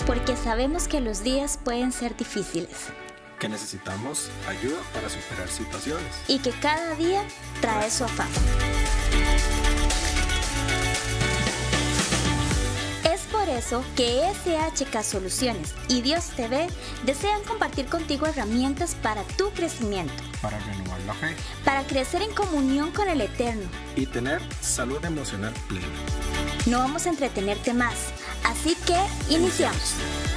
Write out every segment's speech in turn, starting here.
porque sabemos que los días pueden ser difíciles que necesitamos ayuda para superar situaciones y que cada día trae su afán. Es por eso que SHK Soluciones y Dios TV desean compartir contigo herramientas para tu crecimiento, para renovar la fe, para crecer en comunión con el Eterno y tener salud emocional plena. No vamos a entretenerte más, así que iniciamos.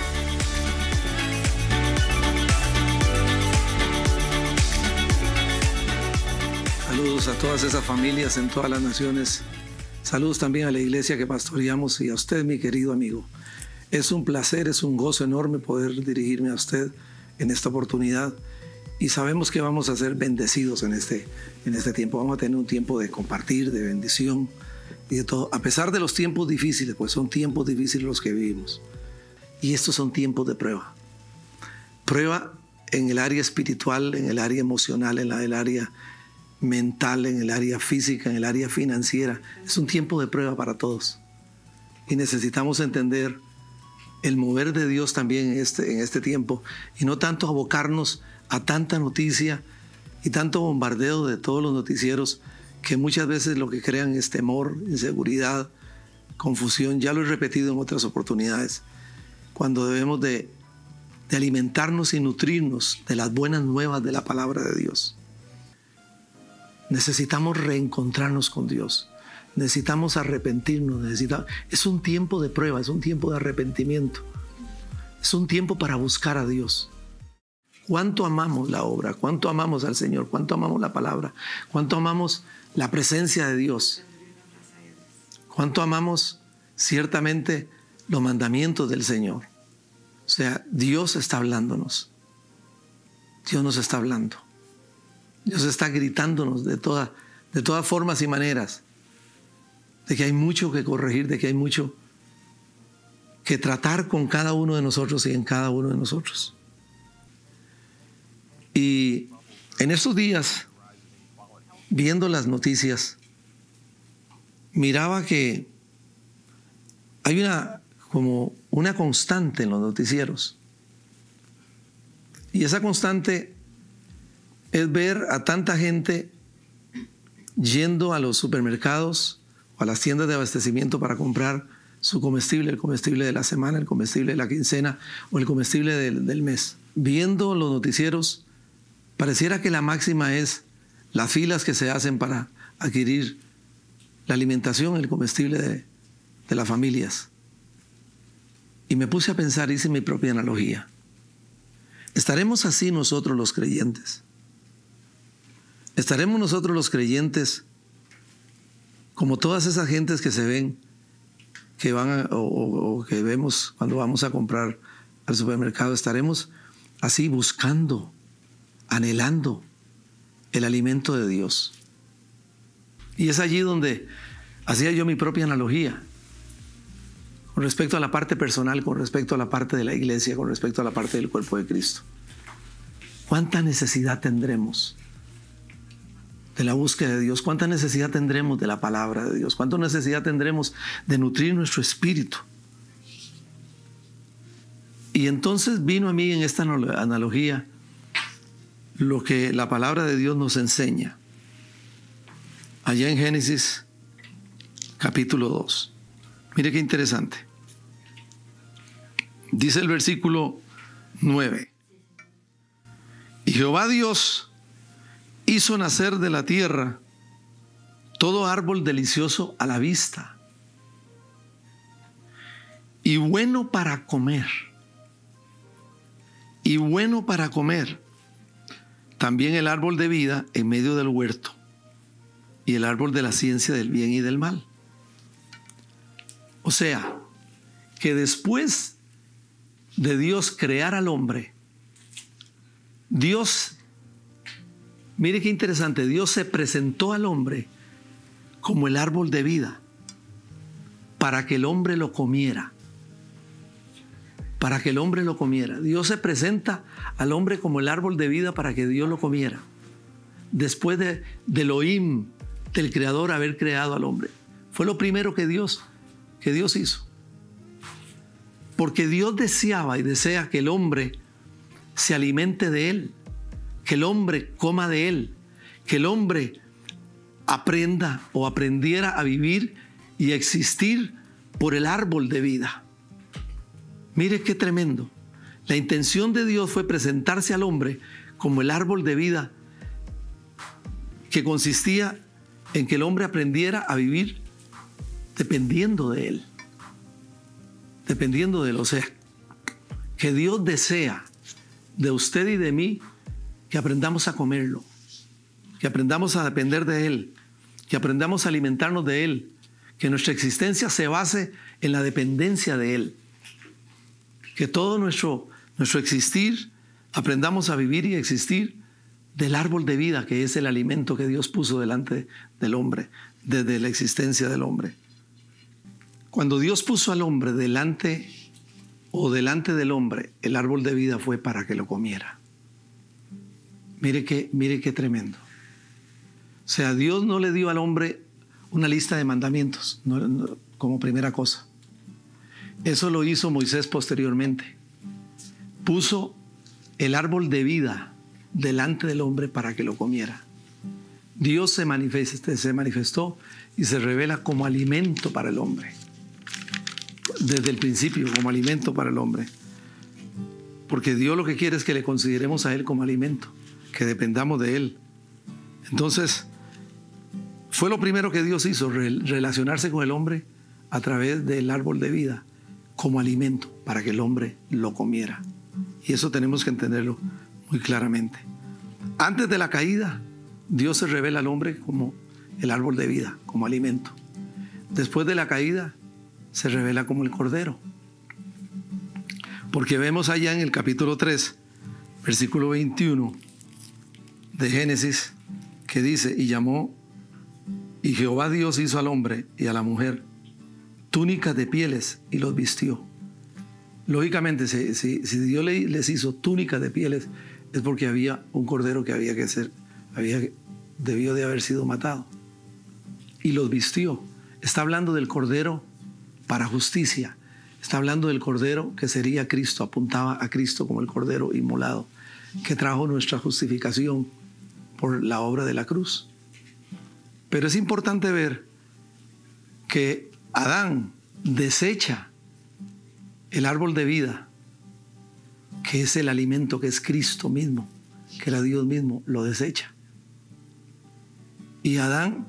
Saludos a todas esas familias en todas las naciones. Saludos también a la iglesia que pastoreamos y a usted, mi querido amigo. Es un placer, es un gozo enorme poder dirigirme a usted en esta oportunidad. Y sabemos que vamos a ser bendecidos en este tiempo. Vamos a tener un tiempo de compartir, de bendición y de todo. A pesar de los tiempos difíciles, pues son tiempos difíciles los que vivimos. Y estos son tiempos de prueba. Prueba en el área espiritual, en el área emocional, en el área mental, en el área física, en el área financiera. Es un tiempo de prueba para todos. Y necesitamos entender el mover de Dios también en este tiempo. Y no tanto abocarnos a tanta noticia y tanto bombardeo de todos los noticieros que muchas veces lo que crean es temor, inseguridad, confusión. Ya lo he repetido en otras oportunidades. Cuando debemos de alimentarnos y nutrirnos de las buenas nuevas de la palabra de Dios. Necesitamos reencontrarnos con Dios. Necesitamos arrepentirnos. Es un tiempo de prueba, es un tiempo de arrepentimiento. Es un tiempo para buscar a Dios. ¿Cuánto amamos la obra? ¿Cuánto amamos al Señor? ¿Cuánto amamos la palabra? ¿Cuánto amamos la presencia de Dios? ¿Cuánto amamos ciertamente los mandamientos del Señor? O sea, Dios está hablándonos. Dios nos está hablando. Dios está gritándonos de todas formas y maneras, de que hay mucho que corregir, de que hay mucho que tratar con cada uno de nosotros y en cada uno de nosotros. Y en estos días, viendo las noticias, miraba que hay como una constante en los noticieros. Y esa constante es ver a tanta gente yendo a los supermercados o a las tiendas de abastecimiento para comprar su comestible, el comestible de la semana, el comestible de la quincena o el comestible del mes. Viendo los noticieros, pareciera que la máxima es las filas que se hacen para adquirir la alimentación, el comestible de las familias. Y me puse a pensar, hice mi propia analogía. ¿Estaremos así nosotros los creyentes? ¿Estaremos nosotros los creyentes como todas esas gentes que se ven, que van o que vemos cuando vamos a comprar al supermercado? ¿Estaremos así buscando, anhelando el alimento de Dios? Y es allí donde hacía yo mi propia analogía con respecto a la parte personal, con respecto a la parte de la iglesia, con respecto a la parte del cuerpo de Cristo. ¿Cuánta necesidad tendremos de la búsqueda de Dios? ¿Cuánta necesidad tendremos de la palabra de Dios? ¿Cuánta necesidad tendremos de nutrir nuestro espíritu? Y entonces vino a mí en esta analogía lo que la palabra de Dios nos enseña. Allá en Génesis capítulo 2. Mire qué interesante. Dice el versículo 9. Y Jehová Dios hizo nacer de la tierra todo árbol delicioso a la vista y bueno para comer. Y bueno para comer. También el árbol de vida en medio del huerto y el árbol de la ciencia del bien y del mal. O sea, que después de Dios crear al hombre, Dios, mire qué interesante, Dios se presentó al hombre como el árbol de vida para que el hombre lo comiera. Para que el hombre lo comiera. Dios se presenta al hombre como el árbol de vida para que Dios lo comiera. Después de Elohim, del Creador, haber creado al hombre. Fue lo primero que Dios hizo. porque Dios deseaba y desea que el hombre se alimente de Él, que el hombre coma de Él, que el hombre aprenda o aprendiera a vivir y a existir por el árbol de vida. Mire qué tremendo. La intención de Dios fue presentarse al hombre como el árbol de vida, que consistía en que el hombre aprendiera a vivir dependiendo de Él. Dependiendo de Él. O sea, que Dios desea de usted y de mí que aprendamos a comerlo, que aprendamos a depender de Él, que aprendamos a alimentarnos de Él, que nuestra existencia se base en la dependencia de Él, que todo nuestro existir aprendamos a vivir y existir del árbol de vida, que es el alimento que Dios puso delante del hombre, desde la existencia del hombre. Cuando Dios puso al hombre delante del hombre, el árbol de vida fue para que lo comiera. Mire qué tremendo. O sea, Dios no le dio al hombre una lista de mandamientos como primera cosa. Eso lo hizo Moisés posteriormente. Puso el árbol de vida delante del hombre para que lo comiera. Dios se manifestó y se revela como alimento para el hombre. Desde el principio, como alimento para el hombre. Porque Dios lo que quiere es que le consideremos a Él como alimento, que dependamos de Él. Entonces, fue lo primero que Dios hizo, relacionarse con el hombre a través del árbol de vida, como alimento, para que el hombre lo comiera. Y eso tenemos que entenderlo muy claramente. Antes de la caída, Dios se revela al hombre como el árbol de vida, como alimento. Después de la caída, se revela como el cordero. Porque vemos allá en el capítulo 3, versículo 21 de Génesis, que dice: y Jehová Dios hizo al hombre y a la mujer túnicas de pieles y los vistió. Lógicamente, si Dios les hizo túnicas de pieles, es porque había un cordero que debió de haber sido matado. Y los vistió. Está hablando del cordero para justicia. Está hablando del cordero que sería Cristo. Apuntaba a Cristo como el cordero inmolado, que trajo nuestra justificación por la obra de la cruz. Pero es importante ver que Adán desecha el árbol de vida, que es el alimento, que es Cristo mismo, que era Dios mismo, lo desecha. Y Adán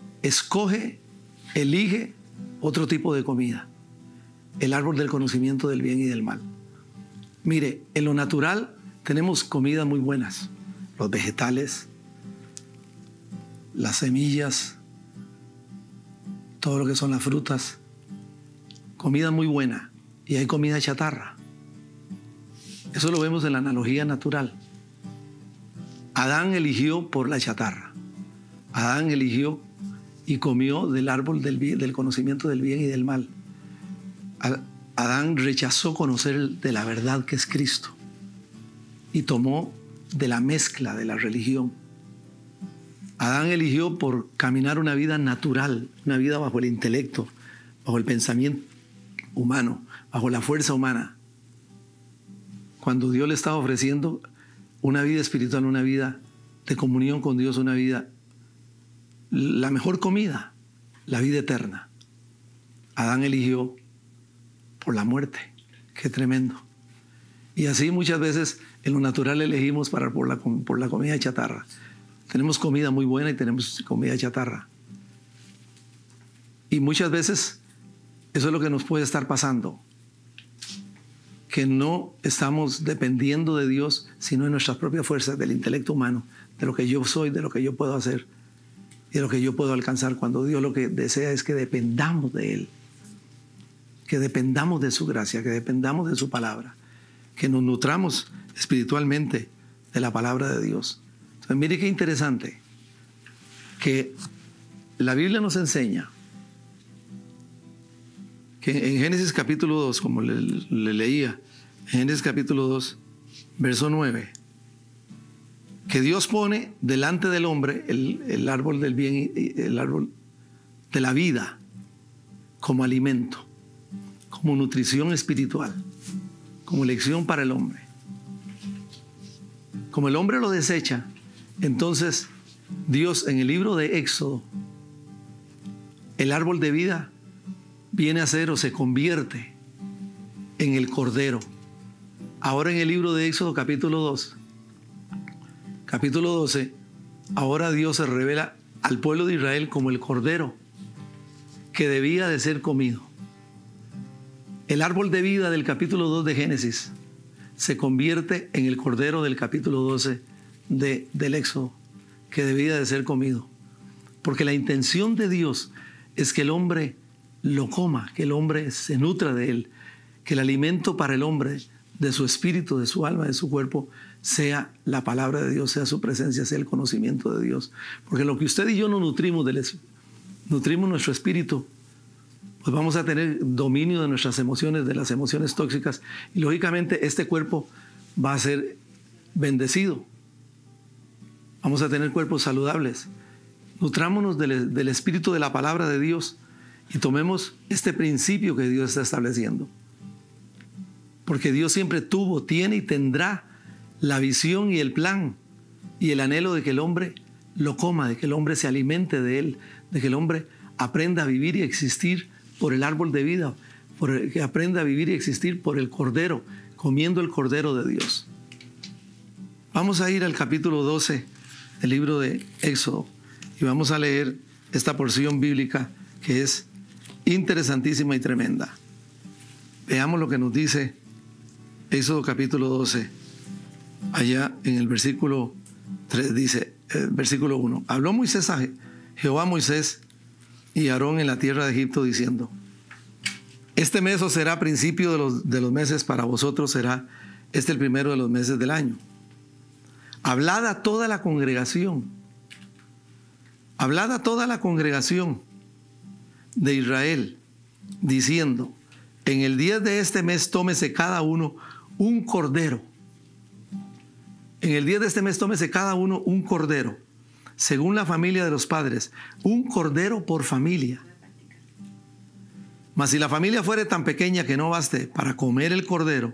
elige otro tipo de comida, el árbol del conocimiento del bien y del mal. Mire, en lo natural tenemos comidas muy buenas, los vegetales, las semillas, todo lo que son las frutas, comida muy buena. Y hay comida chatarra. Eso lo vemos en la analogía natural. Adán eligió por la chatarra. Adán eligió y comió del árbol del conocimiento del bien y del mal. Adán rechazó conocer de la verdad que es Cristo y tomó de la mezcla de la religión. Adán eligió por caminar una vida natural, una vida bajo el intelecto, bajo el pensamiento humano, bajo la fuerza humana, cuando Dios le estaba ofreciendo una vida espiritual, una vida de comunión con Dios, una vida, la mejor comida, la vida eterna. Adán eligió por la muerte. Qué tremendo. Y así muchas veces en lo natural elegimos por la comida chatarra. Tenemos comida muy buena y tenemos comida chatarra. Y muchas veces eso es lo que nos puede estar pasando, que no estamos dependiendo de Dios, sino de nuestras propias fuerzas, del intelecto humano, de lo que yo soy, de lo que yo puedo hacer y de lo que yo puedo alcanzar, cuando Dios lo que desea es que dependamos de Él, que dependamos de su gracia, que dependamos de su palabra, que nos nutramos espiritualmente de la palabra de Dios. Entonces, mire qué interesante, que la Biblia nos enseña que en Génesis capítulo 2, como le leía, en Génesis capítulo 2, verso 9, que Dios pone delante del hombre el árbol del bien y el árbol de la vida como alimento. como nutrición espiritual, como lección para el hombre. Como el hombre lo desecha, entonces Dios en el libro de Éxodo, el árbol de vida viene a ser o se convierte en el cordero. Ahora en el libro de Éxodo capítulo 12, ahora Dios se revela al pueblo de Israel como el cordero que debía de ser comido. El árbol de vida del capítulo 2 de Génesis se convierte en el cordero del capítulo 12 del Éxodo, que debía de ser comido. Porque la intención de Dios es que el hombre lo coma, que el hombre se nutra de él, que el alimento para el hombre, de su espíritu, de su alma, de su cuerpo, sea la palabra de Dios, sea su presencia, sea el conocimiento de Dios. Porque lo que usted y yo nos nutrimos nuestro espíritu, pues vamos a tener dominio de nuestras emociones, de las emociones tóxicas, y lógicamente este cuerpo va a ser bendecido. Vamos a tener cuerpos saludables. Nutrámonos del espíritu de la palabra de Dios y tomemos este principio que Dios está estableciendo. Porque Dios siempre tuvo, tiene y tendrá la visión y el plan y el anhelo de que el hombre lo coma, de que el hombre se alimente de él, de que el hombre aprenda a vivir y existir por el árbol de vida, que aprenda a vivir y existir por el cordero, comiendo el cordero de Dios. Vamos a ir al capítulo 12 del libro de Éxodo y vamos a leer esta porción bíblica que es interesantísima y tremenda. Veamos lo que nos dice Éxodo capítulo 12. Allá en el versículo 3 dice, versículo 1. Habló Moisés a Jehová Moisés y Aarón en la tierra de Egipto diciendo: este mes os será principio de los meses, para vosotros será el primero de los meses del año. Hablad a toda la congregación. Hablad a toda la congregación de Israel, diciendo: en el día de este mes tómese cada uno un cordero. En el día de este mes tómese cada uno un cordero, según la familia de los padres, un cordero por familia. Mas si la familia fuere tan pequeña que no baste para comer el cordero,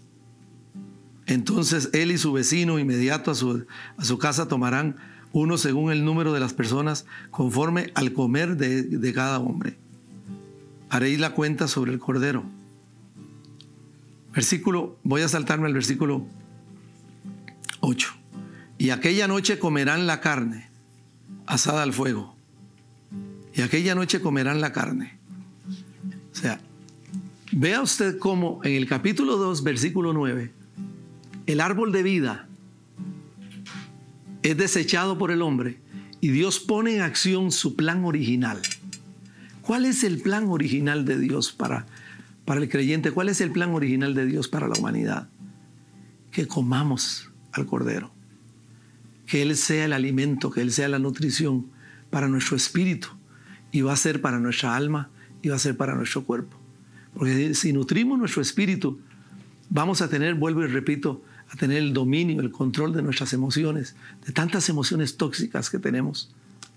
entonces él y su vecino inmediato a su casa tomarán uno según el número de las personas, conforme al comer de cada hombre. Haréis la cuenta sobre el cordero. Voy a saltarme al versículo 8. Y aquella noche comerán la carne asada al fuego. Y aquella noche comerán la carne. O sea, vea usted cómo en el capítulo 2, versículo 9, el árbol de vida es desechado por el hombre y Dios pone en acción su plan original. ¿Cuál es el plan original de Dios para el creyente? ¿Cuál es el plan original de Dios para la humanidad? Que comamos al cordero, que Él sea el alimento, que Él sea la nutrición para nuestro espíritu, y va a ser para nuestra alma y va a ser para nuestro cuerpo. Porque si nutrimos nuestro espíritu, vamos a tener, vuelvo y repito, a tener el dominio, el control de nuestras emociones, de tantas emociones tóxicas que tenemos.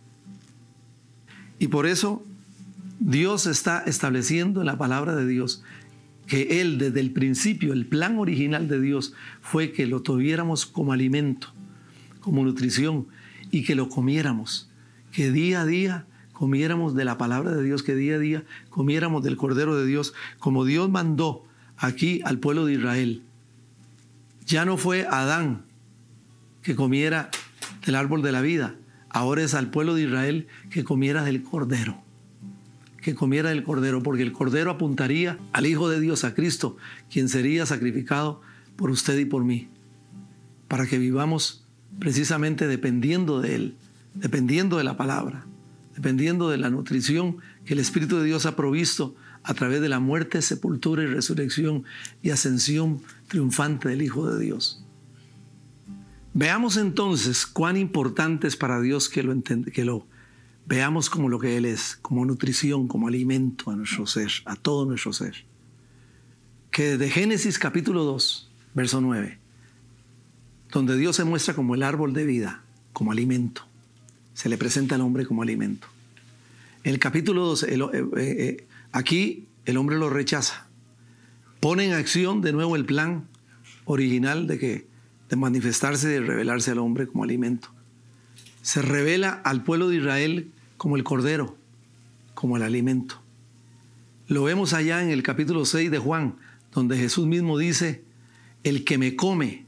Y por eso Dios está estableciendo en la palabra de Dios que Él, desde el principio, el plan original de Dios fue que lo tuviéramos como alimento, como nutrición, y que lo comiéramos, que día a día comiéramos de la palabra de Dios, que día a día comiéramos del Cordero de Dios, como Dios mandó aquí al pueblo de Israel. Ya no fue Adán que comiera del árbol de la vida, ahora es al pueblo de Israel que comiera del Cordero. Que comiera del Cordero, porque el Cordero apuntaría al Hijo de Dios, a Cristo, quien sería sacrificado por usted y por mí, para que vivamos precisamente dependiendo de Él, dependiendo de la palabra, dependiendo de la nutrición que el Espíritu de Dios ha provisto a través de la muerte, sepultura y resurrección y ascensión triunfante del Hijo de Dios. Veamos entonces cuán importante es para Dios que lo veamos como lo que Él es, como nutrición, como alimento a nuestro ser, a todo nuestro ser. Que de Génesis capítulo 2, verso 9, donde Dios se muestra como el árbol de vida, como alimento, se le presenta al hombre como alimento. En el capítulo 2, aquí el hombre lo rechaza. Pone en acción de nuevo el plan original de manifestarse, de revelarse al hombre como alimento. Se revela al pueblo de Israel como el cordero, como el alimento. Lo vemos allá en el capítulo 6 de Juan, donde Jesús mismo dice: el que me come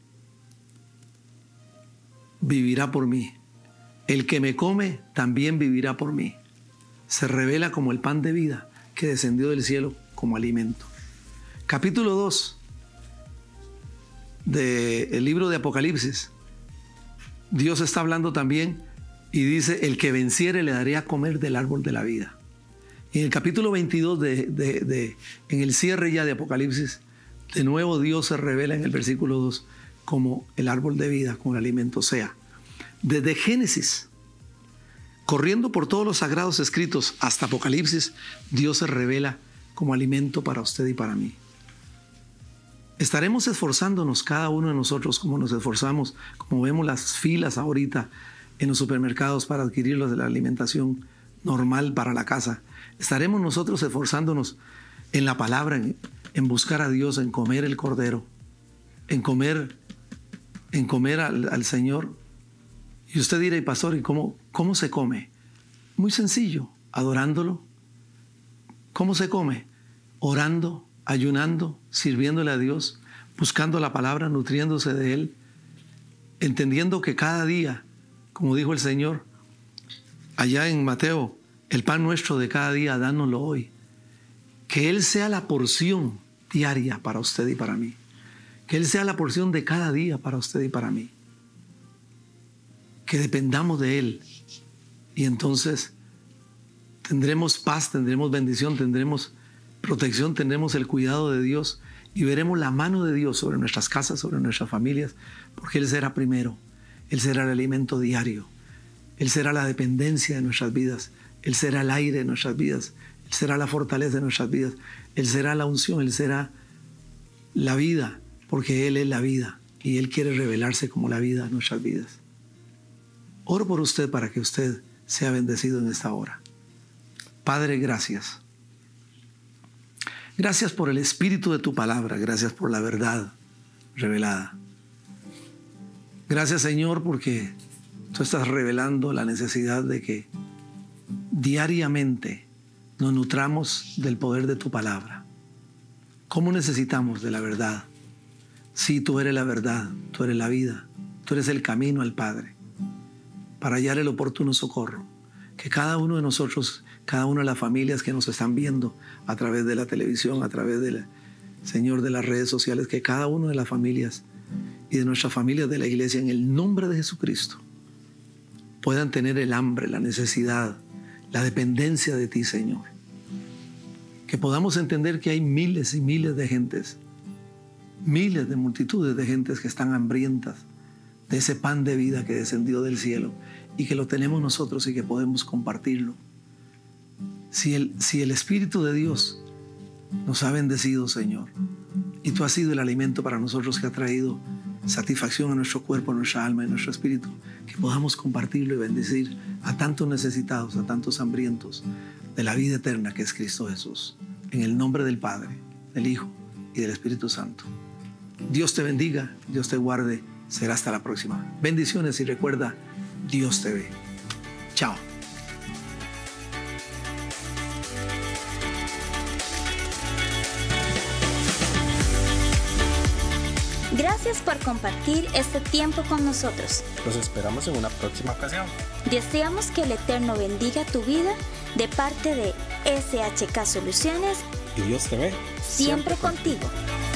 vivirá por mí. El que me come también vivirá por mí. Se revela como el pan de vida que descendió del cielo como alimento. Capítulo 2 del libro de Apocalipsis. Dios está hablando también y dice: el que venciere le daré a comer del árbol de la vida. Y en el capítulo 22 en el cierre ya de Apocalipsis, de nuevo Dios se revela en el versículo 2 como el árbol de vida, como el alimento. O sea, desde Génesis, corriendo por todos los sagrados escritos hasta Apocalipsis, Dios se revela como alimento para usted y para mí. Estaremos esforzándonos cada uno de nosotros como nos esforzamos, como vemos las filas ahorita en los supermercados para adquirir la alimentación normal para la casa. Estaremos nosotros esforzándonos en la palabra, en buscar a Dios, en comer el cordero, en comer al Señor. Y usted dirá: y pastor, ¿y cómo se come? Muy sencillo, adorándolo. ¿Cómo se come? Orando, ayunando, sirviéndole a Dios, buscando la palabra, nutriéndose de Él, entendiendo que cada día, como dijo el Señor allá en Mateo, el pan nuestro de cada día, dánoslo hoy. Que Él sea la porción diaria para usted y para mí. Que Él sea la porción de cada día para usted y para mí. Que dependamos de Él. Y entonces tendremos paz, tendremos bendición, tendremos protección, tendremos el cuidado de Dios y veremos la mano de Dios sobre nuestras casas, sobre nuestras familias, porque Él será primero. Él será el alimento diario. Él será la dependencia de nuestras vidas. Él será el aire de nuestras vidas. Él será la fortaleza de nuestras vidas. Él será la unción. Él será la vida, porque Él es la vida y Él quiere revelarse como la vida en nuestras vidas. Oro por usted para que usted sea bendecido en esta hora. Padre, gracias. Gracias por el espíritu de tu palabra. Gracias por la verdad revelada. Gracias, Señor, porque tú estás revelando la necesidad de que diariamente nos nutramos del poder de tu palabra. ¿Cómo necesitamos de la verdad? Sí, tú eres la verdad, tú eres la vida, tú eres el camino al Padre, para hallar el oportuno socorro. Que cada uno de nosotros, cada una de las familias que nos están viendo a través de la televisión, a través Señor, de las redes sociales, que cada una de las familias y de nuestras familias de la iglesia, en el nombre de Jesucristo, puedan tener el hambre, la necesidad, la dependencia de ti, Señor. Que podamos entender que hay miles y miles de gentes, miles de multitudes de gentes que están hambrientas de ese pan de vida que descendió del cielo y que lo tenemos nosotros y que podemos compartirlo. Si el Espíritu de Dios nos ha bendecido, Señor, y tú has sido el alimento para nosotros que ha traído satisfacción a nuestro cuerpo, a nuestra alma y a nuestro espíritu, que podamos compartirlo y bendecir a tantos necesitados, a tantos hambrientos de la vida eterna que es Cristo Jesús. En el nombre del Padre, del Hijo y del Espíritu Santo. Dios te bendiga, Dios te guarde. Será hasta la próxima. Bendiciones y recuerda, Dios te ve. Chao. Gracias por compartir este tiempo con nosotros. Los esperamos en una próxima ocasión. Deseamos que el Eterno bendiga tu vida de parte de SHK Soluciones. Y Dios te ve Siempre contigo.